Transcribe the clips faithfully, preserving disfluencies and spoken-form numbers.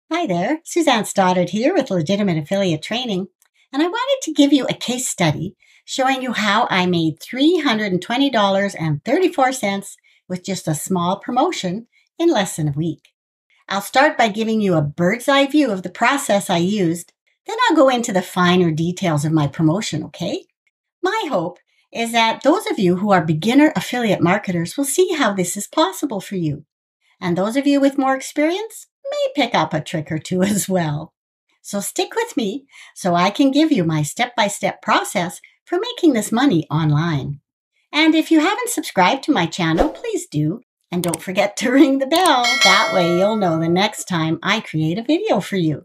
Hi there, Suzanne Stoddard here with Legitimate Affiliate Training, and I wanted to give you a case study showing you how I made three hundred twenty dollars and thirty-four cents with just a small promotion in less than a week. I'll start by giving you a bird's eye view of the process I used, then I'll go into the finer details of my promotion, okay? My hope is that those of you who are beginner affiliate marketers will see how this is possible for you. And those of you with more experience may pick up a trick or two as well. So stick with me so I can give you my step-by-step process for making this money online. And if you haven't subscribed to my channel, please do. And don't forget to ring the bell. That way you'll know the next time I create a video for you.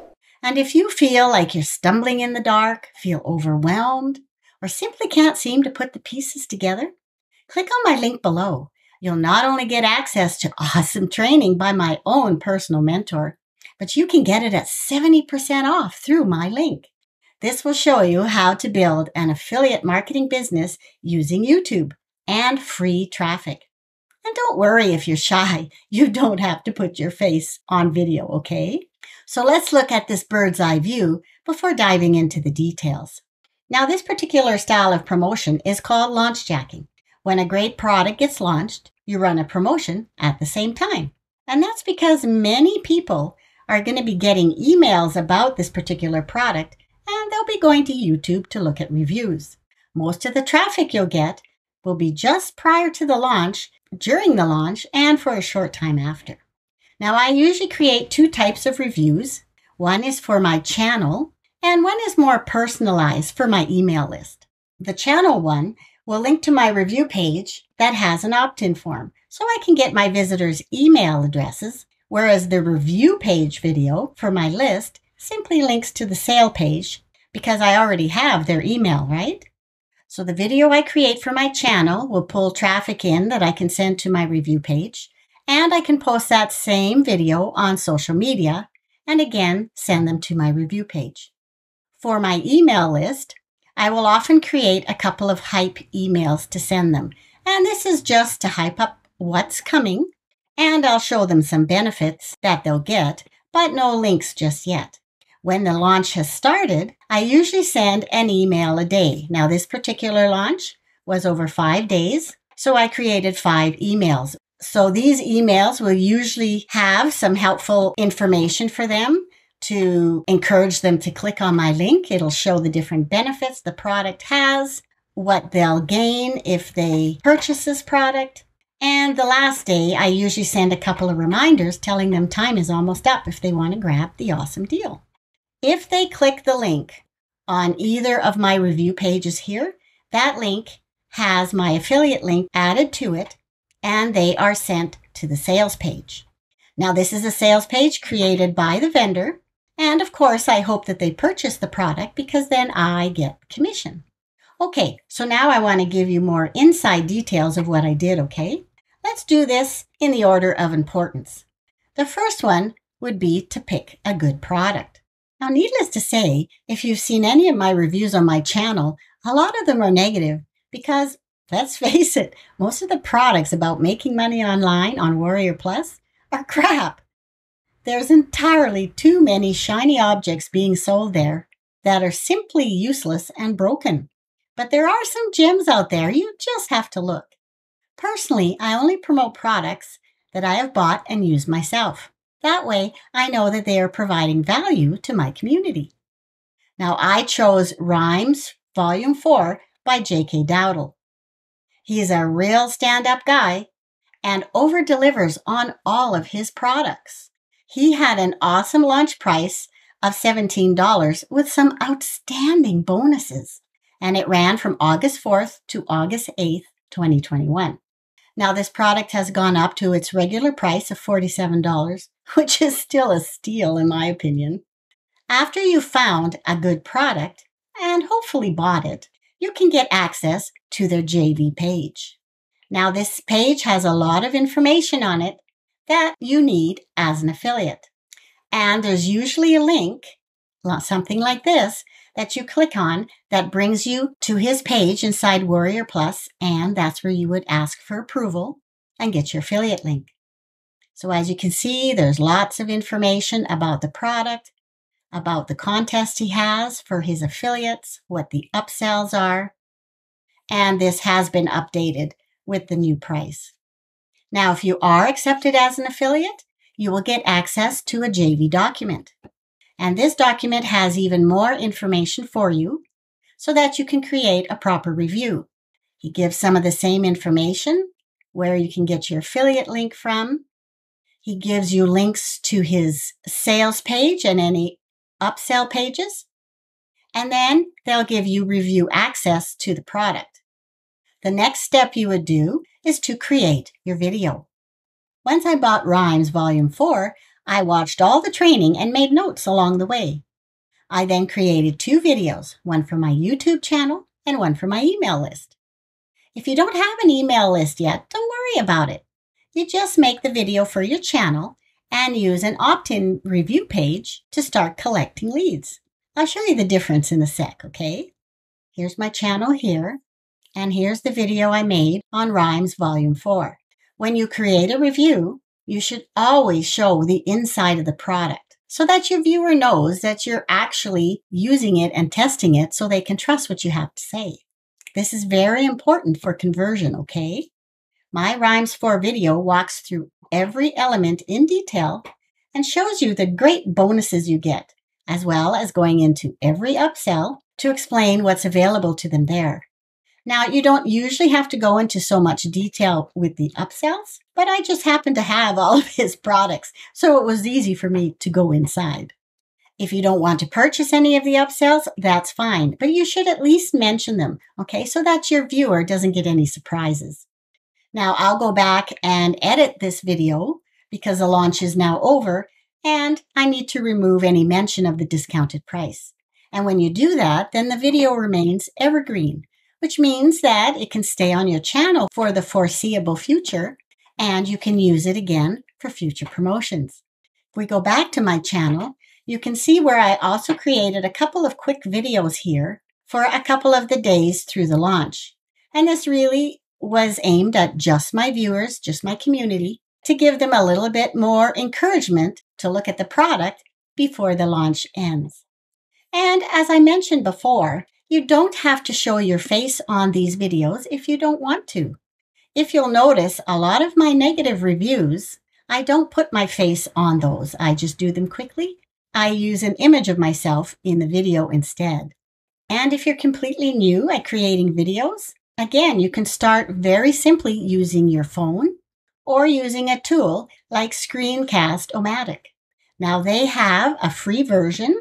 And if you feel like you're stumbling in the dark, feel overwhelmed, or simply can't seem to put the pieces together, click on my link below. You'll not only get access to awesome training by my own personal mentor, but you can get it at seventy percent off through my link. This will show you how to build an affiliate marketing business using YouTube and free traffic. And don't worry if you're shy, you don't have to put your face on video, okay? So let's look at this bird's eye view before diving into the details. Now, this particular style of promotion is called launch jacking. When a great product gets launched, you run a promotion at the same time. And that's because many people are going to be getting emails about this particular product, and they'll be going to YouTube to look at reviews. Most of the traffic you'll get will be just prior to the launch, during the launch, and for a short time after. Now, I usually create two types of reviews. One is for my channel, and one is more personalized for my email list. The channel one will link to my review page that has an opt-in form, so I can get my visitors' email addresses, whereas the review page video for my list simply links to the sale page because I already have their email, right? So the video I create for my channel will pull traffic in that I can send to my review page, and I can post that same video on social media and again send them to my review page. For my email list, I will often create a couple of hype emails to send them. And this is just to hype up what's coming. And I'll show them some benefits that they'll get, but no links just yet. When the launch has started, I usually send an email a day. Now, this particular launch was over five days, so I created five emails. So these emails will usually have some helpful information for them to encourage them to click on my link. It'll show the different benefits the product has, what they'll gain if they purchase this product. And the last day, I usually send a couple of reminders telling them time is almost up if they want to grab the awesome deal. If they click the link on either of my review pages here, that link has my affiliate link added to it, and they are sent to the sales page. Now, this is a sales page created by the vendor. And of course, I hope that they purchase the product because then I get commission. Okay, so now I want to give you more inside details of what I did, okay? Let's do this in the order of importance. The first one would be to pick a good product. Now, needless to say, if you've seen any of my reviews on my channel, a lot of them are negative because, let's face it, most of the products about making money online on Warrior Plus are crap. There's entirely too many shiny objects being sold there that are simply useless and broken. But there are some gems out there. You just have to look. Personally, I only promote products that I have bought and used myself. That way, I know that they are providing value to my community. Now, I chose Rhymes Volume four by J K Dowdle. He's a real stand-up guy and over-delivers on all of his products. He had an awesome launch price of seventeen dollars with some outstanding bonuses, and it ran from August fourth to August eighth, twenty twenty-one. Now, this product has gone up to its regular price of forty-seven dollars, which is still a steal in my opinion. After you've found a good product and hopefully bought it, you can get access to their J V page. Now, this page has a lot of information on it that you need as an affiliate. And there's usually a link, something like this, that you click on that brings you to his page inside Warrior Plus, and that's where you would ask for approval and get your affiliate link. So as you can see, there's lots of information about the product, about the contest he has for his affiliates, what the upsells are, and this has been updated with the new price. Now, if you are accepted as an affiliate, you will get access to a J V document. And this document has even more information for you so that you can create a proper review. He gives some of the same information, where you can get your affiliate link from. He gives you links to his sales page and any upsell pages. And then they'll give you review access to the product. The next step you would do is to create your video. Once I bought Rhymes Volume four, I watched all the training and made notes along the way. I then created two videos, one for my YouTube channel and one for my email list. If you don't have an email list yet, don't worry about it. You just make the video for your channel and use an opt-in review page to start collecting leads. I'll show you the difference in a sec, okay? Here's my channel here, and here's the video I made on Rhymes Volume four. When you create a review, you should always show the inside of the product so that your viewer knows that you're actually using it and testing it so they can trust what you have to say. This is very important for conversion, okay? My Rhymes four video walks through every element in detail and shows you the great bonuses you get, as well as going into every upsell to explain what's available to them there. Now, you don't usually have to go into so much detail with the upsells, but I just happen to have all of his products, so it was easy for me to go inside. If you don't want to purchase any of the upsells, that's fine, but you should at least mention them, okay, so that your viewer doesn't get any surprises. Now, I'll go back and edit this video because the launch is now over, and I need to remove any mention of the discounted price. And when you do that, then the video remains evergreen, which means that it can stay on your channel for the foreseeable future, and you can use it again for future promotions. If we go back to my channel, you can see where I also created a couple of quick videos here for a couple of the days through the launch. And this really was aimed at just my viewers, just my community, to give them a little bit more encouragement to look at the product before the launch ends. And as I mentioned before, you don't have to show your face on these videos if you don't want to. If you'll notice, a lot of my negative reviews, I don't put my face on those. I just do them quickly. I use an image of myself in the video instead. And if you're completely new at creating videos, again, you can start very simply using your phone or using a tool like Screencast-O-Matic. Now, they have a free version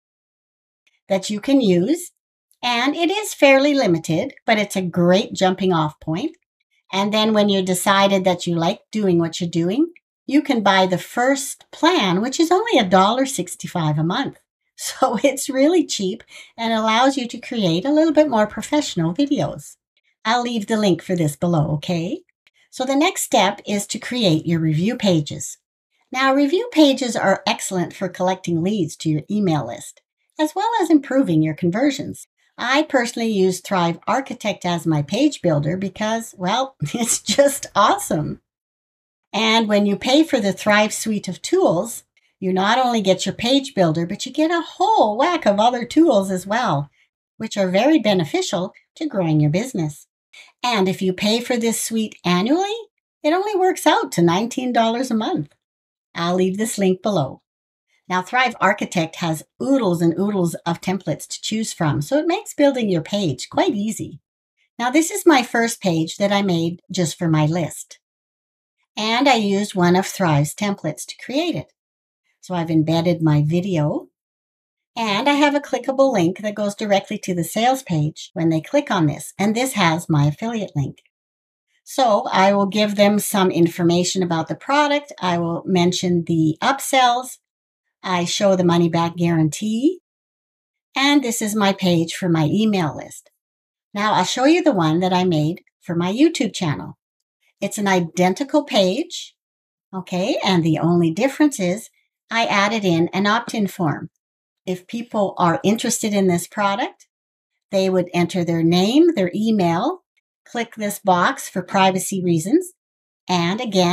that you can use, and it is fairly limited, but it's a great jumping off point. And then when you're decided that you like doing what you're doing, you can buy the first plan, which is only one dollar and sixty-five cents a month. So it's really cheap and allows you to create a little bit more professional videos. I'll leave the link for this below, okay? So the next step is to create your review pages. Now, review pages are excellent for collecting leads to your email list, as well as improving your conversions. I personally use Thrive Architect as my page builder because, well, it's just awesome. And when you pay for the Thrive suite of tools, you not only get your page builder, but you get a whole whack of other tools as well, which are very beneficial to growing your business. And if you pay for this suite annually, it only works out to nineteen dollars a month. I'll leave this link below. Now, Thrive Architect has oodles and oodles of templates to choose from, so it makes building your page quite easy. Now, this is my first page that I made just for my list. And I used one of Thrive's templates to create it. So I've embedded my video, and I have a clickable link that goes directly to the sales page when they click on this, and this has my affiliate link. So I will give them some information about the product. I will mention the upsells. I show the money back guarantee. And this is my page for my email list. Now I'll show you the one that I made for my YouTube channel. It's an identical page, okay? And the only difference is I added in an opt-in form. If people are interested in this product, they would enter their name, their email, click this box for privacy reasons, and again,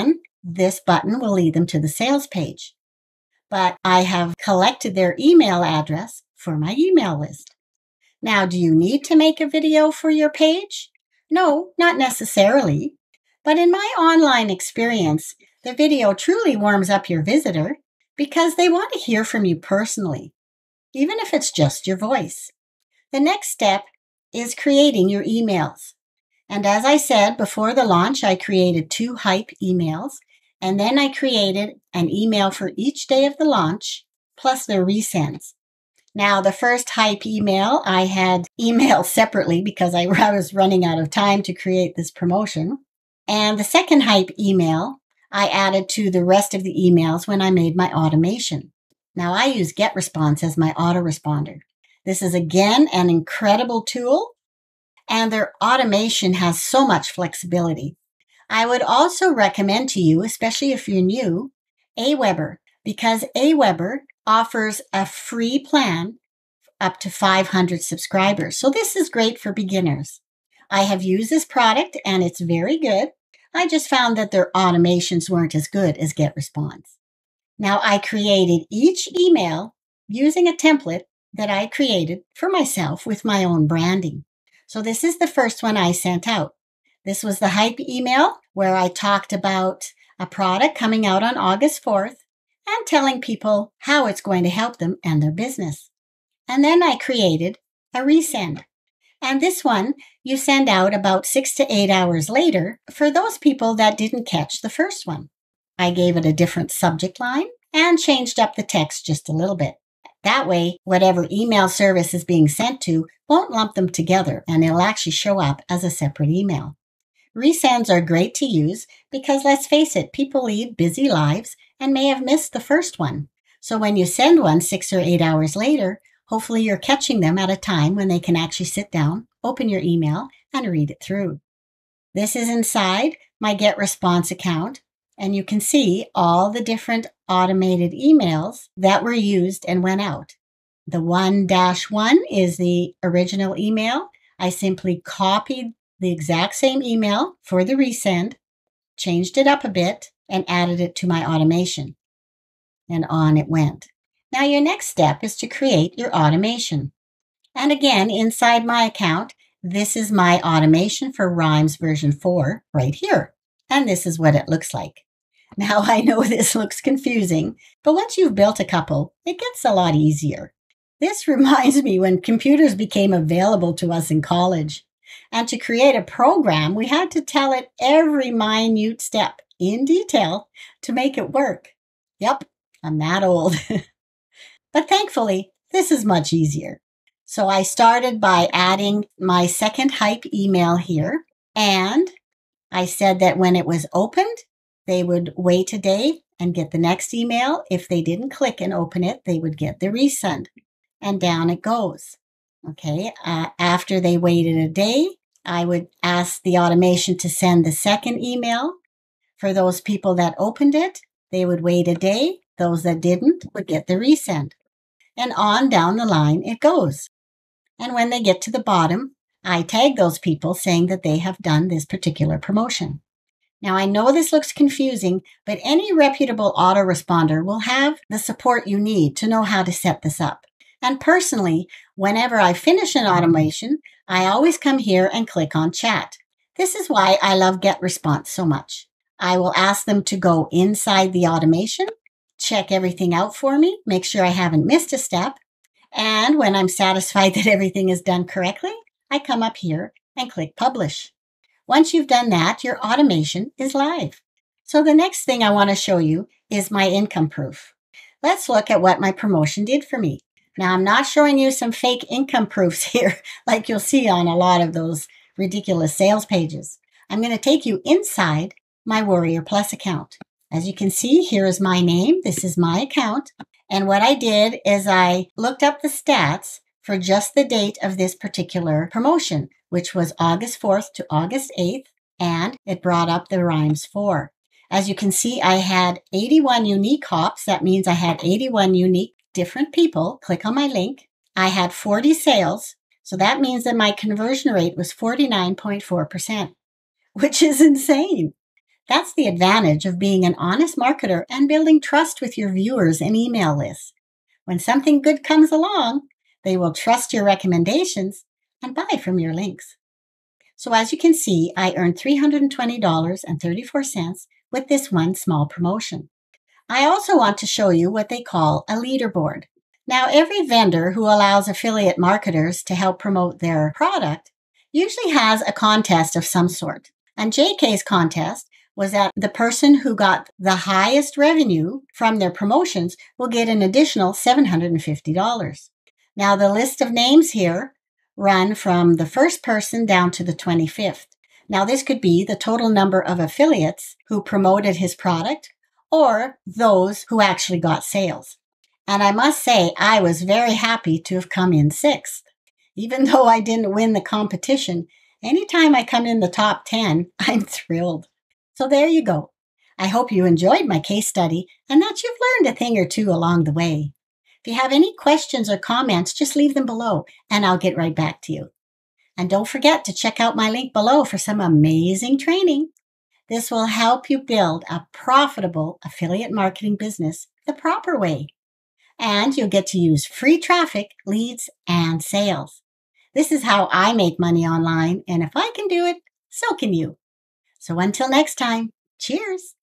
this button will lead them to the sales page. But I have collected their email address for my email list. Now, do you need to make a video for your page? No, not necessarily. But in my online experience, the video truly warms up your visitor because they want to hear from you personally, even if it's just your voice. The next step is creating your emails. And as I said, before the launch, I created two hype emails, and then I created an email for each day of the launch, plus their resends. Now, the first hype email I had emailed separately because I was running out of time to create this promotion. And the second hype email I added to the rest of the emails when I made my automation. Now, I use GetResponse as my autoresponder. This is, again, an incredible tool, and their automation has so much flexibility. I would also recommend to you, especially if you're new, Aweber, because Aweber offers a free plan up to five hundred subscribers. So this is great for beginners. I have used this product and it's very good. I just found that their automations weren't as good as GetResponse. Now, I created each email using a template that I created for myself with my own branding. So this is the first one I sent out. This was the hype email where I talked about a product coming out on August fourth and telling people how it's going to help them and their business. And then I created a resend. And this one you send out about six to eight hours later for those people that didn't catch the first one. I gave it a different subject line and changed up the text just a little bit. That way, whatever email service is being sent to won't lump them together and it'll actually show up as a separate email. Resends are great to use because, let's face it, people lead busy lives and may have missed the first one. So when you send one six or eight hours later, hopefully you're catching them at a time when they can actually sit down, open your email, and read it through. This is inside my GetResponse account, and you can see all the different automated emails that were used and went out. The one dash one is the original email. I simply copied the exact same email for the resend, changed it up a bit, and added it to my automation. And on it went. Now your next step is to create your automation. And again, inside my account, this is my automation for Rhymes version four right here. And this is what it looks like. Now I know this looks confusing, but once you've built a couple, it gets a lot easier. This reminds me when computers became available to us in college. And to create a program, we had to tell it every minute step in detail to make it work. Yep, I'm that old. But thankfully, this is much easier. So I started by adding my second hype email here. And I said that when it was opened, they would wait a day and get the next email. If they didn't click and open it, they would get the resend. And down it goes. Okay, uh, after they waited a day, I would ask the automation to send the second email. For those people that opened it, they would wait a day. Those that didn't would get the resend. And on down the line it goes. And when they get to the bottom, I tag those people saying that they have done this particular promotion. Now, I know this looks confusing, but any reputable autoresponder will have the support you need to know how to set this up. And personally, whenever I finish an automation, I always come here and click on chat. This is why I love GetResponse so much. I will ask them to go inside the automation, check everything out for me, make sure I haven't missed a step. And when I'm satisfied that everything is done correctly, I come up here and click publish. Once you've done that, your automation is live. So the next thing I want to show you is my income proof. Let's look at what my promotion did for me. Now, I'm not showing you some fake income proofs here like you'll see on a lot of those ridiculous sales pages. I'm going to take you inside my Warrior Plus account. As you can see, here is my name. This is my account. And what I did is I looked up the stats for just the date of this particular promotion, which was August fourth to August eighth, and it brought up the Rhymes four. As you can see, I had eighty-one unique hops. That means I had eighty-one unique different people click on my link. I had forty sales. So that means that my conversion rate was forty-nine point four percent, which is insane. That's the advantage of being an honest marketer and building trust with your viewers and email lists. When something good comes along, they will trust your recommendations and buy from your links. So as you can see, I earned three hundred twenty dollars and thirty-four cents with this one small promotion. I also want to show you what they call a leaderboard. Now, every vendor who allows affiliate marketers to help promote their product usually has a contest of some sort. And J K's contest was that the person who got the highest revenue from their promotions will get an additional seven hundred fifty dollars. Now, the list of names here run from the first person down to the twenty-fifth. Now, this could be the total number of affiliates who promoted his product or those who actually got sales. And I must say, I was very happy to have come in sixth. Even though I didn't win the competition, anytime I come in the top ten, I'm thrilled. So there you go. I hope you enjoyed my case study and that you've learned a thing or two along the way. If you have any questions or comments, just leave them below and I'll get right back to you. And don't forget to check out my link below for some amazing training. This will help you build a profitable affiliate marketing business the proper way. And you'll get to use free traffic, leads, and sales. This is how I make money online, and if I can do it, so can you. So until next time, cheers!